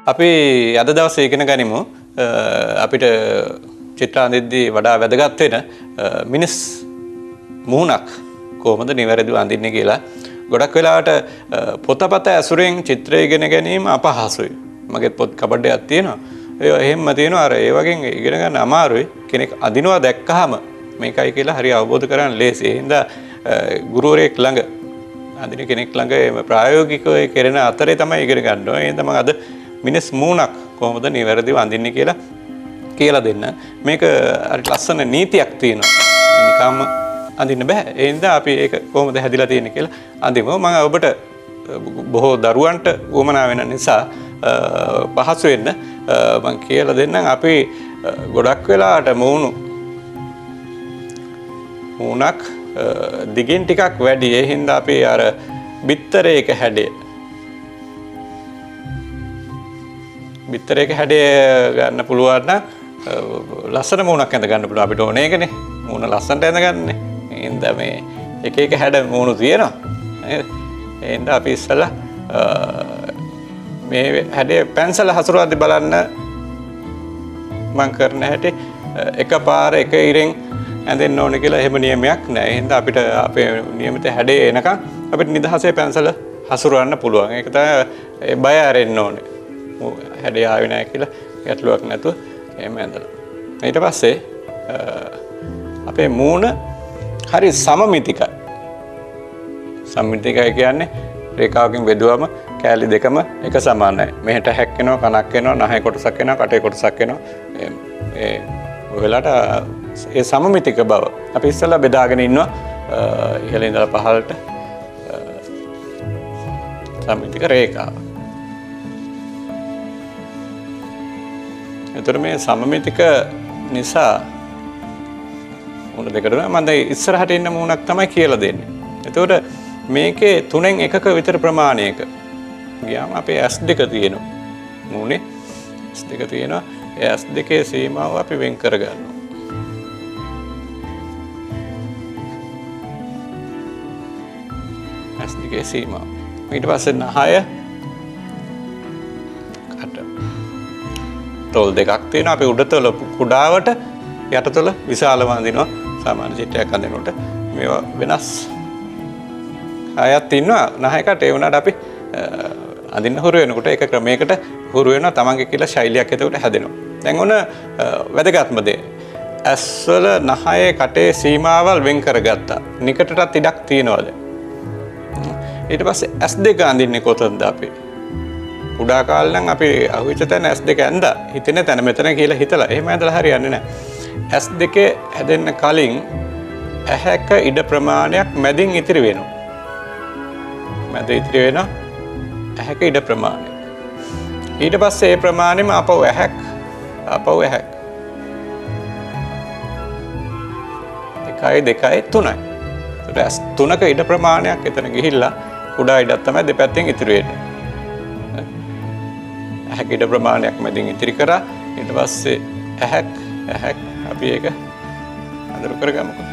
අපි අද දවසේ ඉගෙන ගනිමු අපිට චිත්‍ර අඳිද්දී වඩා වැදගත් වෙන මිනිස් මුහුණක් කොහොමද නිවැරදිව අඳින්නේ කියලා. ගොඩක් වෙලාවට පොතපත ඇසුරෙන් චිත්‍රය ඉගෙන ගැනීම අපහසුයි. මගේ පොත් කබඩයක් තියෙනවා. ඒ එහෙම තියෙනවා අර ඒ වගේ ඉගෙන ගන්න අමාරුයි. කෙනෙක් අඳිනවා දැක්කහම මේකයි කියලා හරි අවබෝධ කරගන්න ලේසි. ඒ හින්දා ගුරුවරයෙක් ළඟ අඳින කෙනෙක් ළඟ ප්‍රායෝගිකව කරන අතරේ තමයි ඉගෙන ගන්න ඕනේ. ඒ හින්දා මම අද මිනිස් මූණක් කොහොමද නිවැරදිව අඳින්නේ කියලා දෙන්න. මේක හරි ලස්සන නීතියක් තියෙනවා. නිකම්ම අඳින්න බෑ. ඒ හින්දා අපි ඒක කොහොමද හැදිලා තියෙන්නේ කියලා අඳිමු. මම ඔබට බොහෝ දරුවන්ට උවමනා වෙන නිසා පහසු වෙන්න මම කියලා දෙන්නම්. අපි ගොඩක් වෙලාවට මූණක් දිගින් ටිකක් වැඩි. ඒ හින්දා අපි අර බිත්තරයක හැඩය ගන්න පුළුවන් නම් ලස්සන මූණක් ඇඳ ගන්න පුළුවන්. අපිට ඕනේ ඒකනේ. මූණ ලස්සනට ඇඳ ගන්නනේ. ඒ හින්දා මේ එක හැඩ මූණු තියෙනවා. නේද? ඒ හින්දා අපි ඉස්සලා මේ හැඩේ පැන්සල හසුරුවද්දි බලන්න මම කරන හැටි එකපාර එක ඉරෙන් ඇඳෙන්න ඕනේ කියලා එහෙම නියමයක් නැහැ. ඒ හින්දා අපිට අපේ නියමිත හැඩේ එනකන් අපිට නිදහසේ පැන්සල හසුරවන්න පුළුවන්. ඒක තමයි බය අරින්න ඕනේ. හැඩේ ආවේ නැහැ කියලා ගැටලුවක් නැතුව එහෙම ඇඳලා. ඊට පස්සේ අපේ මූණ හරි සමමිතිකයි. සමමිතිකයි කියන්නේ රේඛාවකින් බෙදුවම කෑලි දෙකම එක සමානයි. මෙහෙට හැක්කෙනවා, කනක් වෙනවා, නහය කොටසක් වෙනවා, කටේ කොටසක් වෙනවා. ඒ ඔය වෙලාවට ඒ සමමිතික බව අපි ඉස්සෙල්ලා බෙදාගෙන ඉන්නවා ඉහළ ඉඳලා පහළට සමමිතික රේඛාව. එතකොට මේ සමමිතික නිසා මූණ දෙකට මම දැන් ඉස්සරහට ඉන්න මූණක් තමයි කියලා දෙන්නේ. එතකොට මේකේ 3න් 1ක විතර ප්‍රමාණයක ගියාම අපේ S2 තියෙනවා. මූණේ S2 තියෙනවා. ඒ S2 සීමාව අපි වෙන් කරගන්නවා. S2 සීමාව. ඊට පස්සේ නහය කට තොල් දෙකක් තියෙනවා. අපි උඩතොල කුඩාවට යටතොල විශාලව අඳිනවා. සාමාන්‍ය චිත්‍රයක් අඳිනකොට මේවා වෙනස් ආයත් ඉන්නවා. නහයකට ඒ වුණාට අපි අඳින්න හුරු වෙනකොට ඒක ක්‍රමයකට හුරු වෙනවා. තමන්ගේ කියලා ශෛලියක් එතකොට හැදෙනවා. දැන් ඔන්න වැදගත්ම දේ. ඇස්වල නහයේ කටේ සීමාවල් වෙන් කරගත්තා. නිකටටත් ඉඩක් තියනවාද? ඊට පස්සේ S2 අඳින්නේ කොතනද අපි? කුඩා කාලේ නම් අපි අහුවෙච්ච තැන S2 ඇඳා. හිතෙන තැන මෙතන කියලා හිතලා. එහෙම ඇඳලා හරියන්නේ නැහැ. S2 හැදෙන්න කලින් ඇහැක ඉඩ ප්‍රමාණයක් මැදින් ඉතිරි වෙනවා. මැද ඉතිරි වෙනවා ඇහැක ඉඩ ප්‍රමාණය. ඊට පස්සේ ඒ ප්‍රමාණයම අපව ඇහැක්. එකයි දෙකයි තුනයි. ඒත් තුනක ඉඩ ප්‍රමාණයක් එතන ගිහිල්ලා කුඩා ඉඩක් තමයි දෙපැත්තෙන් ඉතිරි වෙන්නේ. ඇහැක ඉඩ ප්‍රමාණයක් මැදින් ඉතිරි කරා. ඊට පස්සේ ඇහැක් අපි ඒක අඳුරු කරගමුකෝ.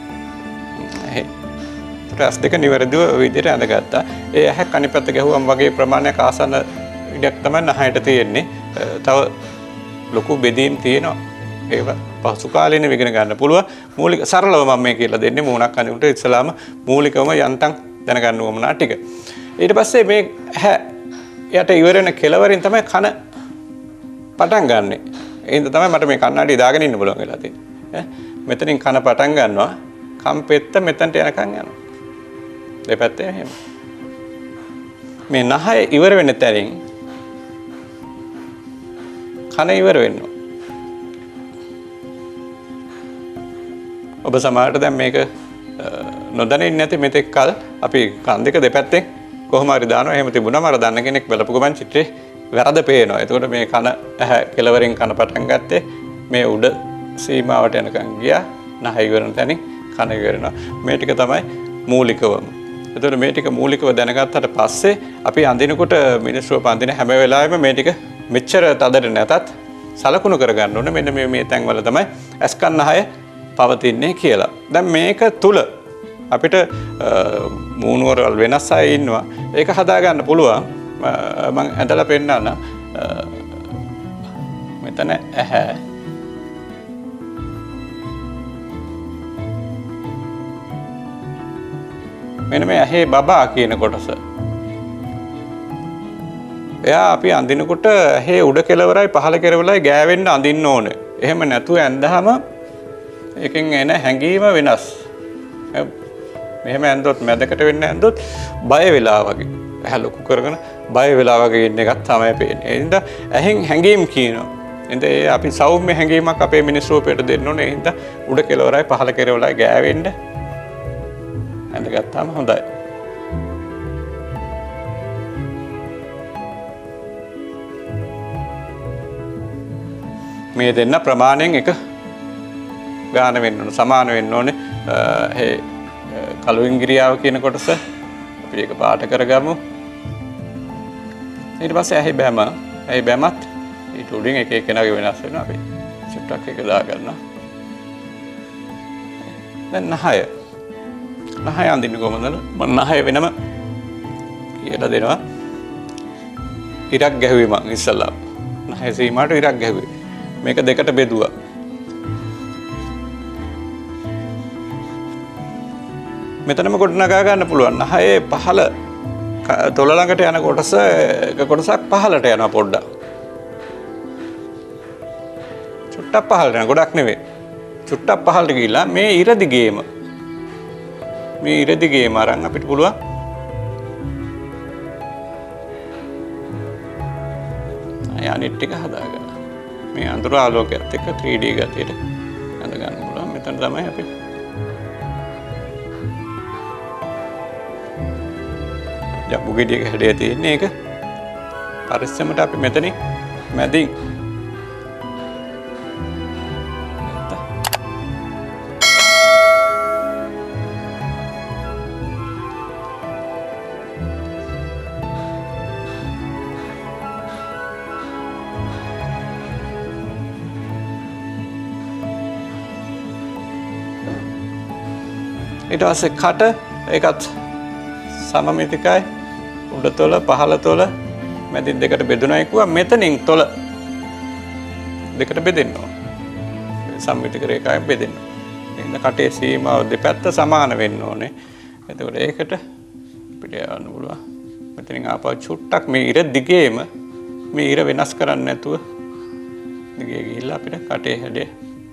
S2 නිවැරදිව විදිහට ඇඳගත්තා. ඒ ඇහැක් අනිත් පැත්ත ගැහුවම් වගේ ප්‍රමාණයක් ආසන්න ඉඩක් තමයි නහයට තියෙන්නේ. තව ලොකු බෙදීම් තියෙනවා. ඒක පසු කාලේනේ ඉගෙන ගන්න පුළුවන්. මූලික සරලව මම මේ කියලා දෙන්නේ මූණක් අඳිනකොට ඉස්සලාම මූලිකවම යන්තම් දැනගන්න ඕමනා ටික. ඊට පස්සේ මේ ඇහැ යට ඉවර වෙන කෙලවරින් තමයි කන පටන් ගන්නෙ. ඒ හින්දා තමයි මට මේ කණ්ණාඩිය දාගෙන ඉන්න බලන් වෙලා තියෙන්නේ. මෙතනින් කන පටන් ගන්නවා. කම් පෙත්ත මෙතනට යනකම් යනවා. දෙපැත්තේ එහෙම. මේ නහය ඉවර වෙන තැනින් කන ඉවර වෙනවා. ඔබ සමහරට දැන් මේක නොදැනෙන්නේ නැති මෙතෙක් කල අපි කන් දෙක දෙපැත්තෙන් කොහොම හරි දානවා. එහෙම තිබුණාම අර දන්න කෙනෙක් බලපු ගමන් චිත්‍රේ වැරද්ද පේනවා. එතකොට මේ කන ඇහැ කෙලවරෙන් කන පටන් ගත්තේ මේ උඩ සීමාවට යනකම් ගියා. නහය ඉවර වෙන තැනින් කන ඉවර වෙනවා. මේ ටික තමයි මූලිකවම. එතකොට මේ ටික මූලිකව දැනගත්තට පස්සේ අපි අඳිනකොට මිනිස්සුව අඳින හැම වෙලාවෙම මේ ටික මෙච්චර තදට නැතත් සලකුණු කරගන්න ඕනේ. මෙන්න මේ තැන්වල තමයි ඇස් කන් නහය පවතින්නේ කියලා. දැන් මේක තුල අපිට මූණුවරවල් වෙනස් අය ඉන්නවා. ඒක හදා ගන්න පුළුවන්. මම ඇඳලා පෙන්නන්න. මෙතන ඇහැ මෙන්න මේ ඇහි බබා කියන කොටස. එයා අපි අඳිනකොට ඇහි උඩ කෙළවරයි පහළ කෙළවරයි ගෑවෙන්න අඳින්න ඕනේ. එහෙම නැතුව ඇඳහම එකෙන් එන හැඟීම වෙනස්. මෙහෙම ඇඳොත් මැදකට වෙන්න ඇඳොත් බය වෙලා වගේ. ඇහැ ලොකු කරගෙන බය වෙලා වගේ ඉන්න එකක් තමයි පේන්නේ. ඒ හින්දා ඇහෙන් හැඟීම් කියනවා. එතෙ අපි සෞම්‍ය හැඟීමක් අපේ මිනිස් රූපයට දෙන්න ඕනේ. ඒ හින්දා උඩ කෙළවරයි පහළ කෙළවරයි ගෑවෙන්න ඇඳගත්තාම හොඳයි. මේ දෙන්න ප්‍රමාණයෙන් එක ගාන වෙන්න ඕන සමාන වෙන්න ඕනේ. කළු ඉංග්‍රියාව කියන කොටස අපි ඒක පාට කරගමු. ඊට පස්සේ ඇහි බැමත් ඊට උඩින් එක එකනාගේ වෙනස් වෙනවා. අපි චුට්ටක් එක දාගන්නවා. දැන් නහය අඳින්න කොහොමද? මම නහය වෙනම කියලා දෙනවා. ඉරක් ගැහුවේ මං ඉස්සල්ලා. නහය සීමාවට ඉරක් ගැහුවේ. මේක දෙකට බෙදුවා. මෙතනම ගොඩනගා ගන්න පුළුවන්. නහයේ පහළ තොල ළඟට යන කොටසක් පහළට යනවා පොඩ්ඩක්. චුට්ටක් පහළට යන ගොඩක් නෙවෙයි. චුට්ටක් පහළට ගිහිල්ලා මේ ඉර දිගේම අරන් අපිට පුළුවන් අනිත් ටික හදාගන්න. මේ අඳුර ආලෝකයත් එක්ක 3D ගතියට අඳ ගන්න පුළුවන්. මෙතන තමයි අපි ජම්බුගෙඩියක හැඩය තියෙන්නේ. ඒක පරිස්සමට අපි මෙතනින් මැදින් ඊට පස්සේ කට ඒකත් සමමිතිකයි. උඩ තොල පහළ තොල මැදින් දෙකට බෙදුණයි කිව්වා. මෙතනින් තොල දෙකට බෙදෙන්න ඕන. සම්මිතික රේඛාවෙන් බෙදෙන්න. එහෙනම් කටේ සීමාව දෙපැත්ත සමාන වෙන්න ඕනේ. එතකොට ඒකට අපිට යන්න පුළුවන්. මෙතනින් ආපහු චුට්ටක් මේ ඉර දිගේම මේ ඉර වෙනස් කරන්නේ නැතුව දිගේ ගිහිල්ලා අපිට කටේ හැඩය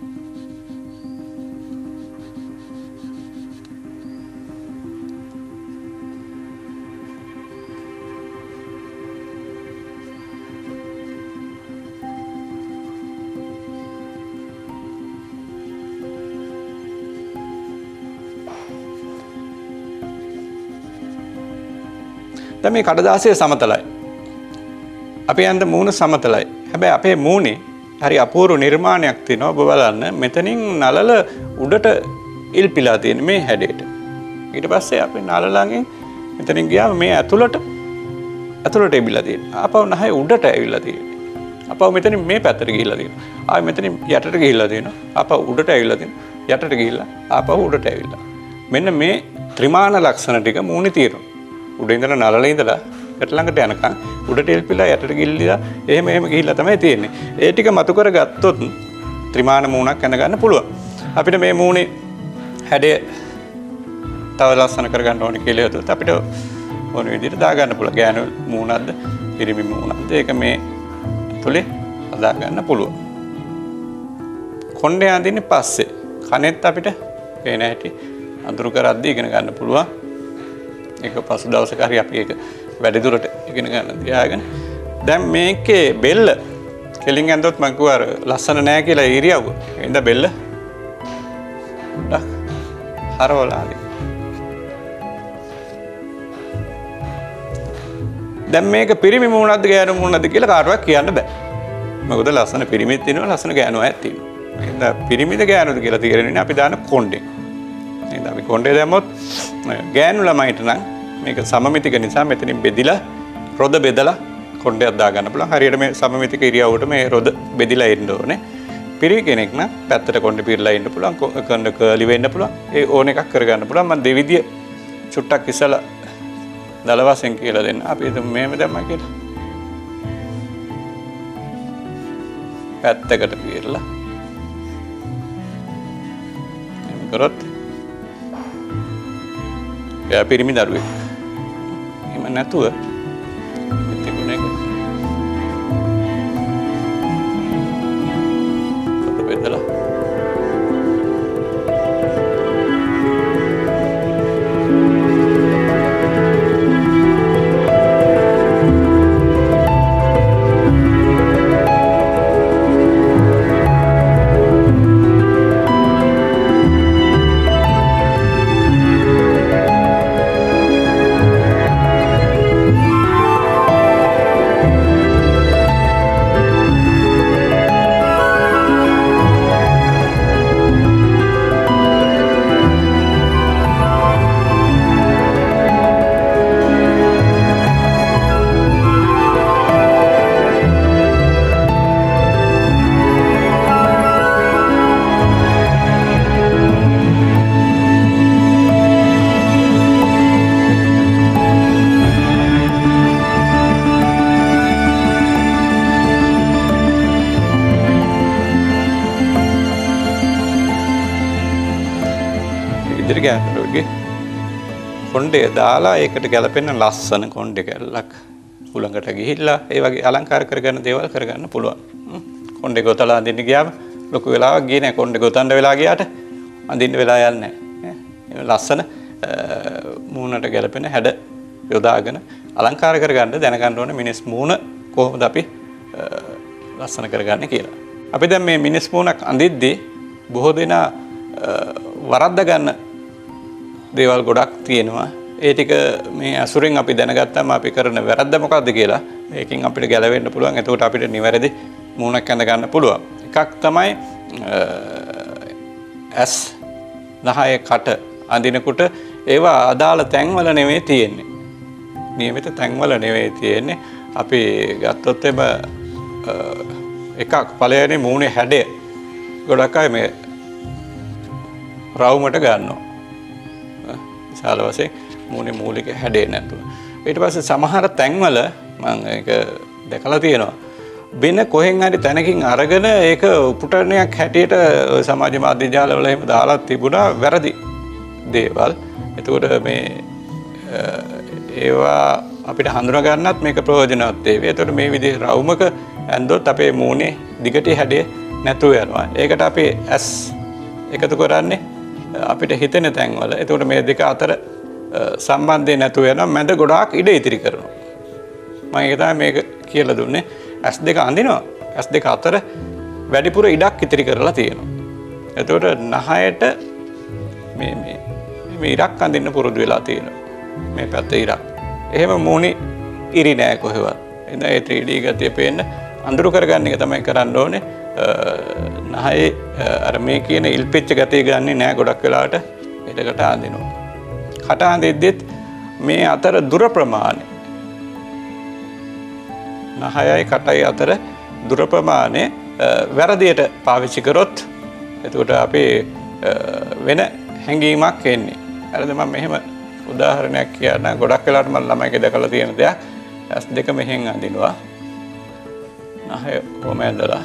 දැන් මේ කඩදාසිය සමතලයි. අපේ ඇඳ මූණ සමතලයි. හැබැයි අපේ මූණේ හරි අපූර්ව නිර්මාණයක් තියෙනවා. ඔබ බලන්න මෙතනින් නලල උඩට ඉල්පිලා තියෙන මේ හැඩයට. ඊට පස්සේ අපි නලල ළඟින් මෙතනින් ගියාම මේ ඇතුළට එබිලා තියෙනවා. ආපහු නහය උඩට ඇවිල්ලා තියෙනවා. ආපහු මෙතනින් මේ පැත්තට ගිහිල්ලා තියෙනවා. ආයෙ මෙතනින් යටට ගිහිල්ලා තියෙනවා. ආපහු උඩට ඇවිල්ලා තියෙනවා. යටට ගිහිල්ලා ආපහු උඩට ඇවිල්ලා. මෙන්න මේ ත්‍රිමාන ලක්ෂණ ටික මූණේ තියෙනවා. උඩ ඉඳලා නලල ඉඳලා යට ළඟට යනකම් උඩට එල්පිලා යටට ගිහිල්ලා එහෙම ගිහිල්ලා තමයි තියෙන්නේ. ඒ ටික මතු කරගත්තොත් ත්‍රිමාන මූණක් ඇඳ ගන්න පුළුවන්. අපිට මේ මූණේ හැඩය තව ලස්සන කරගන්න ඕනේ කියලා හිතුවොත් අපිට ඕන විදිහට දා ගන්න පුළුවන්. ගෑනු මූණක්ද පිරිමි මූණක්ද ඒක මේ තුලේ හදා ගන්න පුළුවන්. කොණ්ඩේ අඳින්නේ පස්සේ කනෙත් අපිට පේන හැටි අඳුරු කරද්දී ඉගෙන ගන්න පුළුවන්. ඒක පසු දවසක හරි අපි ඒක වැඩි දුරට ඉගෙන ගන්න තියාගෙන දැන් මේකේ බෙල්ල කෙලින් ඇඳොත් මම කිව්වා ලස්සන නෑ කියලා ඉරියව්ව. එහෙනම් බෙල්ල හරවලාදී. දැන් මේක පිරිමි මූණක්ද ගෑනු මූණක්ද කියලා කාටවත් කියන්න බෑ. මොකද ලස්සන පිරිමිත් තියෙනවා ලස්සන ගෑනු අයත් තියෙනවා. එහෙනම් පිරිමිද ගෑනුද කියලා තීරණය අපි දාන කොණ්ඩේ. එහෙනම් අපි කොණ්ඩේ දැම්මොත් ගෑනු ළමයිට නම් මේක සමමිතික නිසා මෙතනින් බෙදිලා රොද බෙදලා කොණ්ඩයක් දා ගන්න පුළුවන්. හරියට මේ සමමිතික ඉරියව්වට මේ රොද බෙදිලා ඉන්න ඕනේ. පිරිමි කෙනෙක් නම් පැත්තට කොණ්ඩේ පිරලා ඉන්න පුළුවන්. කොණ්ඩ කර්ලි වෙන්න පුළුවන්. ඒ ඕන එකක් කරගන්න පුළුවන්. මම දෙවිදිය චුට්ටක් ඉස්සලා දල වශයෙන් කියලා දෙන්න. අපි හිතමු මේව දැම්මා කියලා. පැත්තකට පිරලා එහෙම කරොත් එයා පිරිමි දරුවෙක්. එහෙම නැතුව තිබුණ එක පොත බෙදලා ගෑනුගේ කොණ්ඩය දාලා ඒකට ගැලපෙන ලස්සන කොණ්ඩේ කැල්ලක් උලඟට ගිහිල්ලා ඒ වගේ අලංකාර කරගන්න දේවල් කරගන්න පුළුවන්. කොණ්ඩේ ගොතලා අඳින්න ගියාම ලොකු වෙලාවක් ගියේ නැහැ. කොණ්ඩේ ගොතන්න වෙලා ගියාට අඳින්න වෙලා යන්නේ නැහැ. ලස්සන මූණට ගැලපෙන හැඩ යොදාගෙන අලංකාර කරගන්න දැනගන්න ඕනේ මිනිස් මූණ කොහොමද අපි ලස්සන කරගන්නේ කියලා. අපි දැන් මේ මිනිස් මූණක් අඳිද්දී බොහෝ දෙනා වරද්ද ගන්න දේවල් ගොඩක් තියෙනවා. ඒ ටික මේ අසුරෙන් අපි දැනගත්තාම අපි කරන වැරද්ද මොකක්ද කියලා මේකෙන් අපිට ගැලවෙන්න පුළුවන්. එතකොට අපිට නිවැරදි මූණක් ඇඳ ගන්න පුළුවන්. එකක් තමයි ඇස් නහය කට අඳිනකොට ඒවා අදාළ තැන්වල නෙවෙයි තියෙන්නේ. නියමිත තැන්වල නෙවෙයි තියෙන්නේ. අපි ගත්තොත් එම එකක් පළවෙනි මූණේ හැඩය ගොඩක් අය මේ රවුමට ගන්නවා. විශාල වශයෙන් මූණේ මූලික හැඩේ නැතුව. ඊට පස්සේ සමහර තැන්වල මම ඒක දැකලා තියෙනවා. වෙන කොහෙන් හරි තැනකින් අරගෙන ඒක උපුටනයක් හැටියට සමාජ මාධ්‍ය ජාලවල එහෙම දාලා තිබුණා වැරදි දේවල්. එතකොට මේ ඒවා අපිට හඳුනා ගන්නත් මේක ප්‍රයෝජනවත් වේවි. එතකොට මේ විදිහේ රවුමක ඇඳොත් අපේ මූණේ දිගටි හැඩය නැතුව යනවා. ඒකට අපි ඇස් එකතු කරන්නේ අපිට හිතෙන තැන්වල. එතකොට මේ දෙක අතර සම්බන්ධය නැතුව යනවා. මැද ගොඩාක් ඉඩ ඉතිරි කරනවා. මම ඒක තමයි මේක කියලා දුන්නේ. ඇස් දෙක අඳිනවා. ඇස් දෙක අතර වැඩිපුර ඉඩක් ඉතිරි කරලා තියෙනවා. එතකොට නහයට මේ ඉරක් අඳින්න පුරුදු වෙලා තියෙනවා. මේ පැත්තේ ඉරක්. එහෙම මූණේ ඉරි නෑ කොහෙවත්. එහෙනම් ඒ 3D ගතිය පේන්න අඳුරු කරගන්න එක තමයි කරන්න ඕනේ. නහයේ අර මේ කියන ඉල්පෙච්ච ගතිය ගන්නෙ නෑ ගොඩක් වෙලාවට එඩකට අඳිනවා. කට අඳිද්දිත් මේ අතර දුර ප්‍රමාණය නහයයි කටයි අතර දුර ප්‍රමාණය වැරදියට පාවිච්චි කරොත් එතකොට අපේ වෙන හැඟීමක් එන්නේ. හරිද? මම මෙහෙම උදාහරණයක් කියන්න ගොඩක් වෙලාවට මම ළමයිගේ දැකලා තියෙන දෙයක්. ඇස් දෙක මෙහෙන් අඳිනවා. නහය කොහොම ඇඳලා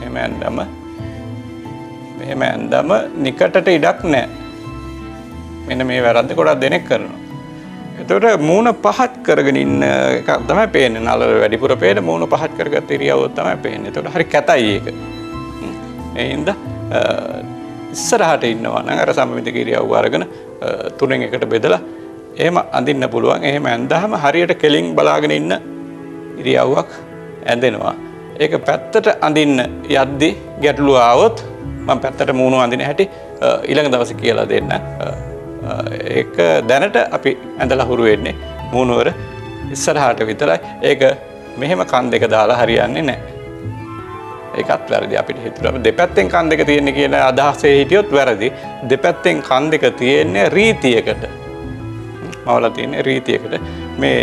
මෙහෙම ඇඳම නිකටට ඉඩක් නැහැ. මෙන්න මේ වැරද්ද ගොඩක් දෙනෙක් කරනවා. එතකොට මූණ පහත් කරගෙන ඉන්න එක තමයි පේන්නේ. නළල වැඩිපුර පේන මූණ පහත් කරගත්ත ඉරියව්ව තමයි පේන්නේ. එතකොට හරි කැතයි ඒක. ඒ හින්දා ඉස්සරහට ඉන්නවා නම් අර සමමිතික ඉරියව්ව අරගෙන තුනෙන් එකට බෙදලා එහෙම අඳින්න පුළුවන්. එහෙම ඇඳාම හරියට කෙලින් බලාගෙන ඉන්න ඉරියව්වක් ඇඳෙනවා. ඒක පැත්තට අඳින්න යද්දි ගැටලුව ආවොත් මම පැත්තට මූණ අඳින හැටි ඊළඟ දවසේ කියලා දෙන්න. ඒක දැනට අපි ඇඳලා හුරු වෙන්නේ මූණවර ඉස්සරහට විතරයි. ඒක මෙහෙම කන් දෙක දාලා හරියන්නේ නැහැ. ඒකත් වැරදි. අපිට හිතුවා දෙපැත්තෙන් කන් දෙක තියෙන්නේ කියන අදහසේ හිටියොත් වැරදි. දෙපැත්තෙන් කන් දෙක තියෙන්නේ රීතියකට. මවලා තියෙන්නේ රීතියකට. මේ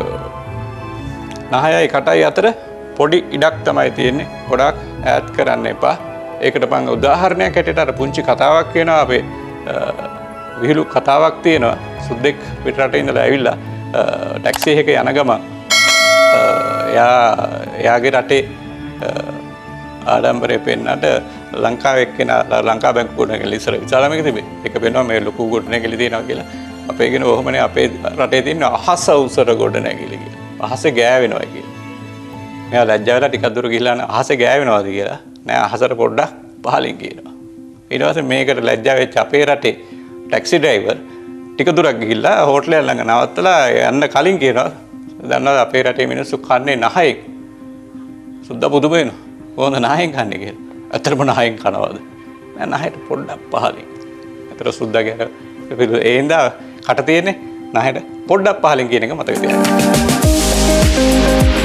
නහයයි කටයි අතර පොඩි ඉඩක් තමයි තියෙන්නේ. ගොඩාක් ඈත් කරන්න එපා. ඒකට මම උදාහරණයක් හැටියට අර පුංචි කතාවක් කියනවා. අපේ විහිළු කතාවක් තියෙනවා. සුද්දෙක් පිටරට ඉඳලා ඇවිල්ලා ටැක්සි එකක යන ගමන් එයාගේ රටේ ආඩම්බරය පෙන්නට ලංකාවේ එක්කෙනා ලංකා බැංකු ගොඩනැගිලි ඉස්සර විශාලම එක තිබේ. ඒක පෙන්වනවා මේ ලොකු ගොඩනැගිලි තියෙනවා කියලා. අපේ කියන ඔහොමනේ අපේ රටේ තියෙන අහස උසර ගොඩනැගිලි කියලා. අහසේ ගෑවෙනවා කියලා. මෙයා ලැජ්ජා වෙලා ටිකක් දුර ගිහිල්ලා අහසේ ගෑවෙනවාද කියලා. නෑ අහසට පොඩ්ඩක් පහලින් කියනවා. ඊට පස්සේ මේකට ලැජ්ජා වෙච්ච අපේ රටේ ටැක්සි ඩ්‍රයිවර් ටික දුරක් ගිහිල්ලා හෝටලයක් ළඟ නවත්තලා යන්න කලින් කියනවා දන්නවද අපේ රටේ මිනිස්සු කන්නේ නහයෙන්. සුද්දා පුදුම වෙනවා. කොහොමද නහයෙන් කන්නේ කියලා. ඇත්තටම නහයෙන් කනවද? නෑ නහයට පොඩ්ඩක් පහලින්. ඇත්තට සුද්දා කියන ඒ හින්දා කට තියෙන්නේ නහයට පොඩ්ඩක් පහලින් කියන එක මතක තියාගන්න.